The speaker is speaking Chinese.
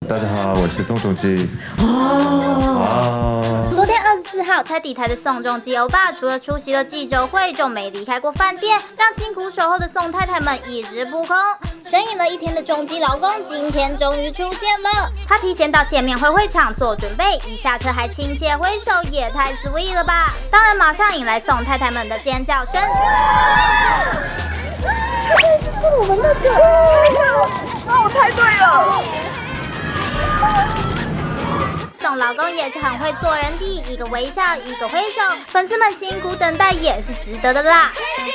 大家好，我是宋仲基。 昨天24号才抵台的宋仲基欧巴，除了出席了记者会，就没离开过饭店，让辛苦守候的宋太太们一直扑空。神隐了一天的仲基老公，今天终于出现了。他提前到见面会场做准备，一下车还亲切挥手，也太 sweet 了吧！当然，马上引来宋太太们的尖叫声。 是我们那个，我猜对了。 宋老公也是很会做人的，一个微笑，一个挥手，粉丝们辛苦等待也是值得的啦。